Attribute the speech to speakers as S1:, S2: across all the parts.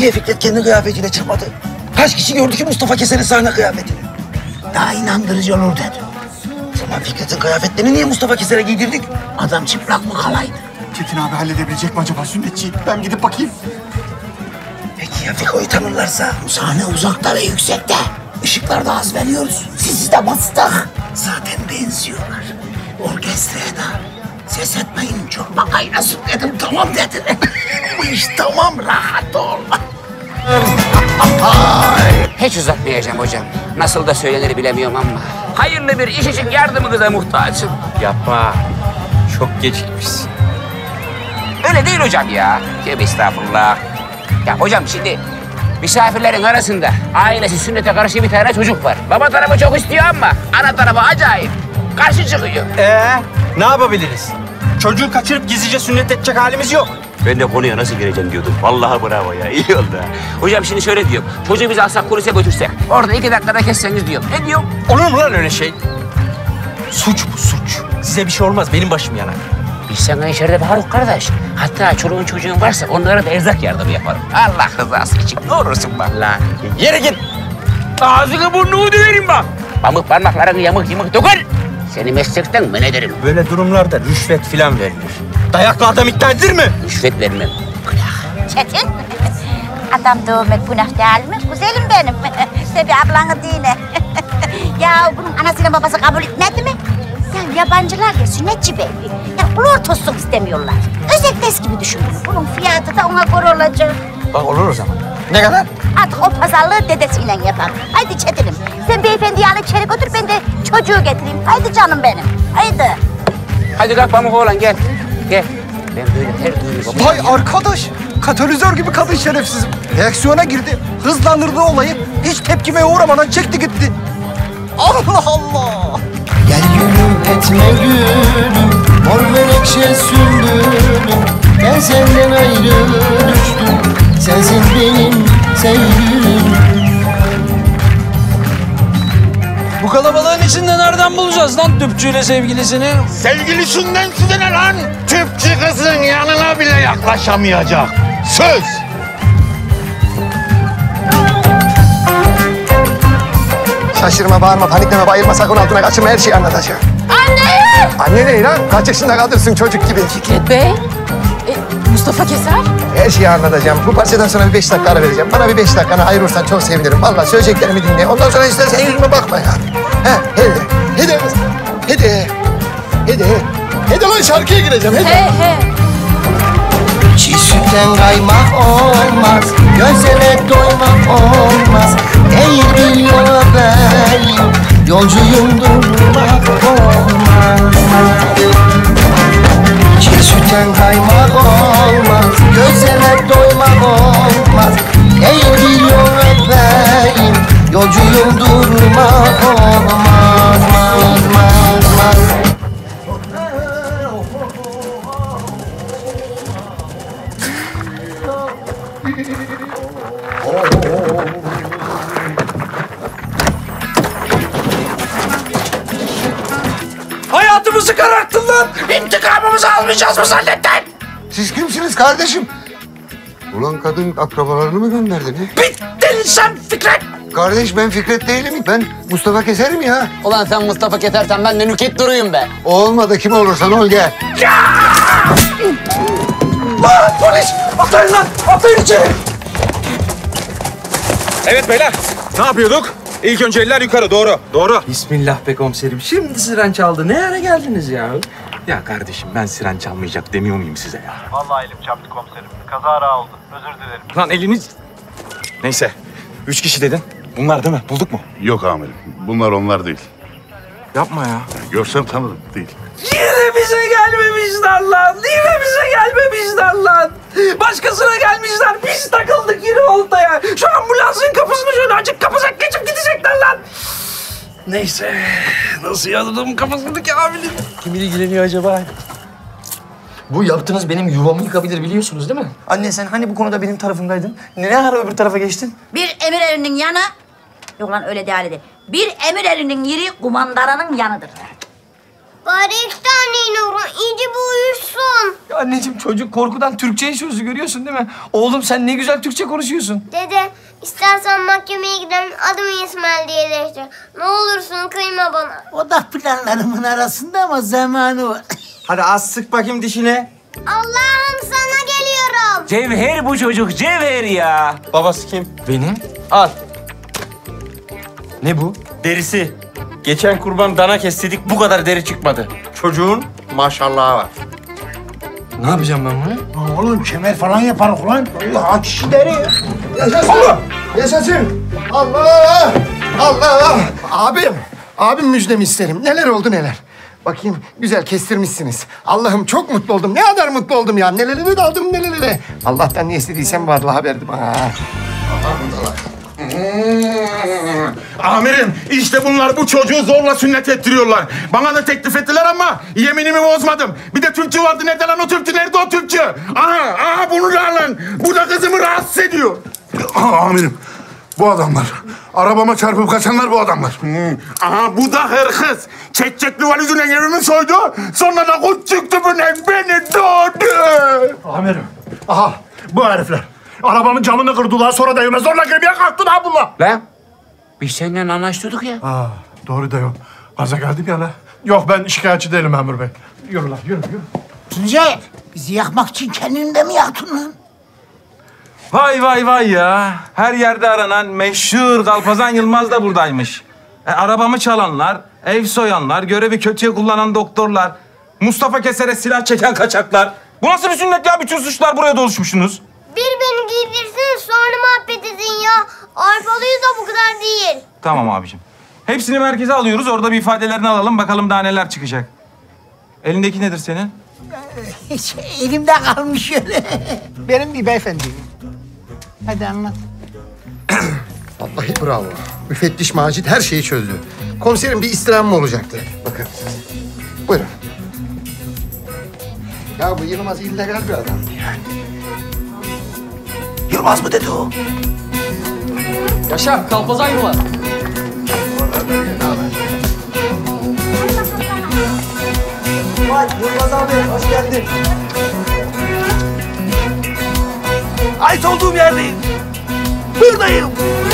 S1: Niye Fikret kendi kıyafetiyle çıkmadı? Kaç kişi gördü ki Mustafa Keser'in sahne kıyafetini?
S2: Daha inandırıcı olur dedim.
S1: O zaman Fikret'in kıyafetlerini niye Mustafa Keser'e giydirdik?
S2: Adam çıplak mı kalaydı?
S3: Çetin abi halledebilecek mi acaba sünnetçiyi? Ben gidip bakayım.
S1: Peki ya Fiko'yu tanırlarsa?
S2: Sahne uzakta ve yüksekte. Işıklar da az veriyoruz. Sizi de bastık. Zaten benziyorlar. Orkestraya da ses etmeyin, çok bakaynasın dedim, tamam dediler. Bu iş tamam, rahat ol.
S4: Hiç uzatmayacağım hocam. Nasıl da söylenir bilemiyorum ama hayırlı bir iş için yardımınıza muhtacım.
S5: Yapma. Çok gecikmişsin.
S4: Öyle değil hocam ya. Tövbe estağfurullah. Ya hocam şimdi misafirlerin arasında ailesi sünnete karşı bir tane çocuk var. Baba tarafı çok istiyor ama ana tarafı acayip karşı çıkıyor.
S5: Ne yapabiliriz? Çocuğu kaçırıp gizlice sünnet edecek halimiz yok.
S4: Ben de konuya nasıl gireceğim diyordum. Vallahi bravo ya. İyi oldu ha. Hocam şimdi şöyle diyorum. Çocuğu biz alsak kulise götürsek. Orada 2 dakikada kesseniz diyorum. Ne diyorum?
S5: Olur mu lan öyle şey? Suç bu, suç. Size bir şey olmaz, benim başım yanar.
S4: Biz sana içeride Faruk kardeş. Hatta çoluğun çocuğun varsa onlara da erzak yardımı yaparım. Allah rızası için ne olursun bak.
S5: Lan yere git.
S4: Ağzını burnunu döverim bak. Pamuk parmaklarını yamuk yumuk dokun. Seni meslekten men ederim.
S5: Böyle durumlarda rüşvet filan verilir. Dayakla adam ikna edilir mi?
S4: Rüşvet vermem.
S6: Çetin, adam dövmek günah değil mi? Güzelim benim. Tabii ablanı değil. Ya bunun anasıyla babası kabul etmedi mi? Ya yabancılar ya sünnetçi bey. Ya ulur tostuk istemiyorlar. Özellikle gibi düşün bunu. Bunun fiyatı da ona göre olacak.
S5: Bak olur o zaman. Ne kadar?
S6: Artık o pazarlığı dedesiyle yapar. Haydi Çetin'im. Sen beyefendiyi alıp içeri götür, ben de çocuğu getireyim. Haydi canım benim. Haydi.
S4: Hadi kalk Pamuk oğlan gel. Gel. Ben böyle her düğünü
S3: Vay arkadaş! Katalizör gibi kadın şerefsiz. Reaksiyona girdi. Hızlandırdı olayı. Hiç tepkime uğramadan çekti gitti. Allah Allah!
S7: Gel gülüm etme gülüm, mor menekşe sümbülüm. Ben senden ayrı düştüm, sensin benim sevgilim.
S8: Bu kalabalığın içinde nereden bulacağız lan tüpçüyle sevgilisini?
S3: Sevgilisinden size ne lan? Tüpçü kızın yanına bile yaklaşamayacak. Söz! Şaşırma, bağırma, panikleme, bayılma, sakın altına kaçırma, her şeyi anlatacağım.
S6: Anne!
S3: Anne ne lan? Kaç yaşında kadınsın çocuk gibi?
S9: Fikret Bey, Mustafa Keser.
S3: Her şeyi anlatacağım. Bu parçadan sonra bir 5 dakika ara vereceğim. Bana bir 5 dakikanı ayırırsan çok sevinirim. Vallahi söyleyeceklerimi dinle. Ondan sonra istersen yüzüme bakma ya. Hadi kız. Hadi lan şarkıya gireceğim. Hadi.
S7: Çiğ sütten kaymak olmaz, gözlere doymak olmaz. Değil bir yola benim, yolcuyum durmak olmaz. Çiğ sütten kaymak olmaz, gözlere doymak olmaz. Değil bir yola benim, yolcuyum durmak olmaz.
S8: Hayatımızı kararttın lan! İntikamımızı almayacağız mı zannettin?
S3: Siz kimsiniz kardeşim? Ulan kadın akrabalarını mı gönderdi ne?
S8: Bittin sen Fikret!
S3: Kardeş ben Fikret değilim. Ben Mustafa Keser'im ya.
S9: Ulan sen Mustafa Keser'sen ben de Nükhet Duru'yum be.
S3: Olmadı kim olursan ol gel.
S8: Lan polis! Atlayın lan! Atlayın içeri!
S5: Evet beyler. Ne yapıyorduk? İlk önce eller yukarı, doğru. Doğru.
S8: Bismillah be komiserim. Şimdi siren çaldı. Ne ara geldiniz ya?
S5: Ya kardeşim ben siren çalmayacak demiyor muyum size ya?
S10: Vallahi elim çarptı komiserim. Kazara oldu. Özür dilerim.
S5: Lan eliniz... Neyse. 3 kişi dedin. Bunlar değil mi? Bulduk mu?
S11: Yok amirim. Bunlar onlar değil.
S5: Yapma ya.
S11: Görsem tanırım. Değil.
S8: Yine bize gelmemişler lan! Yine bize gelmemişler lan! Başkasına gelmişler, biz takıldık yine oltaya! Şu ambulansın kapısını şöyle açıp kapacak, geçip gidecekler lan! Neyse, nasıl yazdım kafasındaki abinin? Kim ilgileniyor acaba?
S9: Bu yaptığınız benim yuvamı yıkabilir biliyorsunuz değil mi?
S8: Anne sen hani bu konuda benim tarafımdaydın? Ne ara öbür tarafa geçtin?
S6: Bir emir erinin yanı... Yok lan öyle değil. Bir emir erinin yeri kumandanın yanıdır.
S12: Bari 2 tane iğne vurun. İyice bir uyuşsun.
S5: Ya anneciğim çocuk korkudan Türkçeyi çözdü görüyorsun değil mi? Oğlum sen ne güzel Türkçe konuşuyorsun.
S12: Dede, istersen mahkemeye gidelim. Adımı İsmail diye değiştir. Ne olursun kıyma bana.
S2: O da planlarımın arasında ama zamanı var.
S5: Hadi az sık bakayım dişine.
S12: Allah'ım sana geliyorum.
S4: Cevher bu çocuk, cevher ya.
S5: Babası kim?
S3: Benim?
S5: Al.
S3: Ne bu?
S5: Derisi. Geçen kurban dana kestirdik, bu kadar deri çıkmadı. Çocuğun maşallahı var.
S3: Ne yapacağım ben bunu?
S2: Oğlum kemer falan yaparız ulan. Allah kişi deri.
S3: Yaşasın! Yaşasın! Allah! Allah! Abim müjdemi isterim. Neler oldu neler. Bakayım güzel kestirmişsiniz. Allah'ım çok mutlu oldum. Ne kadar mutlu oldum ya. Neleri de aldım neleri. Allah'tan ne istediysem vallahi verdi bana.
S13: Amirim işte bunlar bu çocuğu zorla sünnet ettiriyorlar. Bana da teklif ettiler ama yeminimi bozmadım. Bir de tüpçü vardı. Nerede lan o tüpçü? Nerede o tüpçü? Aha bunu da alın. Bu da kızımı rahatsız ediyor.
S11: Amirim bu adamlar. Arabama çarpıp kaçanlar bu adamlar.
S13: Aha bu da hırkız. Çekçekli valizine yerimi soydu. Sonra da küçük tüpüne beni doğdu.
S11: Amirim. Aha bu herifler. Arabamın camını kırdılar sonra da evime zorla girmeye kalktın ha bunlar.
S4: Lan biz seninle anlaştık ya.
S11: Doğru da yok. Gaza geldim ya la. Yok ben şikayetçi değilim memur bey. Yürü lan yürü.
S2: Tuncay, bizi yakmak için kendini de mi yaktın lan?
S14: Vay ya. Her yerde aranan meşhur Kalpazan Yılmaz da buradaymış. Arabamı çalanlar, ev soyanlar, görevi kötüye kullanan doktorlar, Mustafa Keser'e silah çeken kaçaklar. Bu nasıl bir sünnet ya? Bütün suçlar buraya doluşmuşsunuz.
S12: Bir beni giydirsin sonra muhabbet edin ya. Arpalıyız da bu kadar değil.
S14: Tamam abicim. Hepsini merkeze alıyoruz. Orada bir ifadelerini alalım. Bakalım daha neler çıkacak. Elindeki nedir senin?
S2: Hiç elimde kalmış öyle. Benim bir beyefendiyim. Hadi anlat.
S3: Vallahi bravo. Müfettiş Macit her şeyi çözdü. Komiserim bir istirham mı olacaktı? Bakın. Buyurun. Ya bu Yılmaz illegal bir adamdı yani.
S2: Yılmaz mı dedi o?
S5: Yaşar, Kalpazan Yılmaz.
S2: Vay Yılmaz abi hoş geldin. Ait olduğum yerdeyim. Buradayım.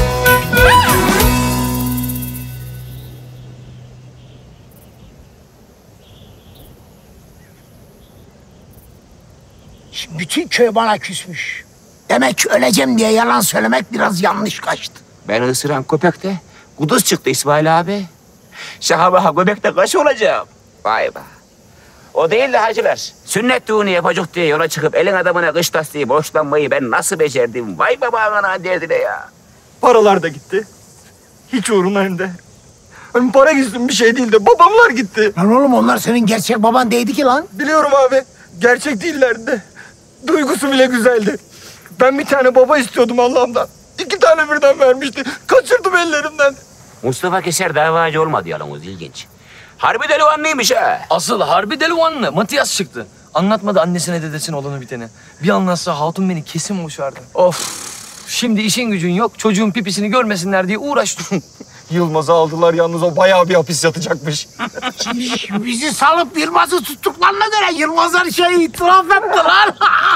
S2: Şimdi bütün köy bana küsmüş. Demek ki öleceğim diye yalan söylemek biraz yanlış kaçtı.
S4: Ben ısıran köpek de kuduz çıktı İsmail abi. Şaka baka köpekte kaç olacağım? Vay be. O değil de hacılar. Sünnet düğünü yapacak diye yola çıkıp elin adamına kış lastiği borçlanmayı ben nasıl becerdim? Vay baba ana derdine ya.
S3: Paralar da gitti. Hiç uğruna hem de. Hani para gitsin bir şey değil de babamlar gitti.
S2: Lan oğlum onlar senin gerçek baban değildi ki lan.
S3: Biliyorum abi. Gerçek değillerdi. Duygusu bile güzeldi. Ben bir tane baba istiyordum Allah'ımdan. 2 tane birden vermişti. Kaçırdım ellerimden.
S4: Mustafa Keser davacı olmadı yalnız ilginç. Harbi delivanlıymış ha.
S5: Asıl harbi delivanlı. Matias çıktı. Anlatmadı annesine dedesine olanı biteni. Bir anlatsa hatun beni kesin boşardı. Of. Şimdi işin gücün yok. Çocuğun pipisini görmesinler diye uğraştık.
S3: Yılmaz'ı aldılar yalnız o bayağı bir hapis yatacakmış.
S2: Bizi salıp Yılmaz'ı tuttuklarına göre Yılmazlar itiraf ettiler.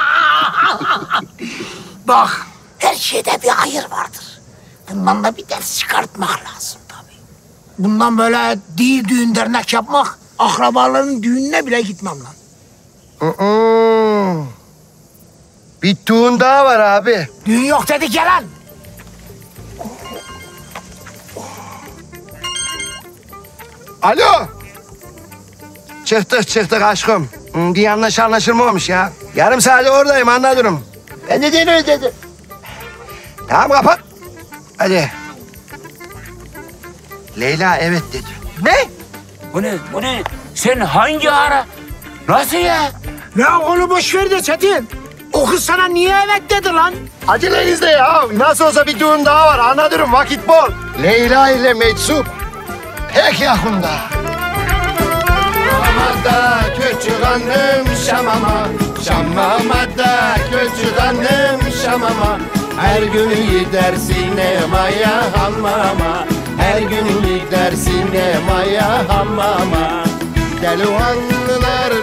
S2: Bak her şeyde bir hayır vardır. Bundan da bir ders çıkartmak lazım tabii. Bundan böyle değil düğün dernek yapmak, akrabaların düğününe bile gitmem lan.
S3: Bir düğün daha var abi.
S2: Düğün yok dedik ya lan.
S3: Alo. Çıktık aşkım. Bir yanlış anlaşılma olmuş ya. Yarım saat oradayım anladım.
S2: Ben de öyle dedim.
S3: Tamam kapat. Hadi. Leyla evet dedi.
S2: Ne?
S4: Bu ne? Sen hangi ara? Nasıl ya?
S2: Ya onu boş ver de Çetin. O kız sana niye evet dedi lan?
S3: Acelenizde ya. Nasıl olsa bir düğün daha var anladım vakit bol. Leyla ile Meczup. Pek yakında. Şamamada küçük hanım şamama. Şamamada küçük hanım şamama. Her gün gidersin emaya hamama. Her gün gidersin emaya hamama.
S7: Delihanlılar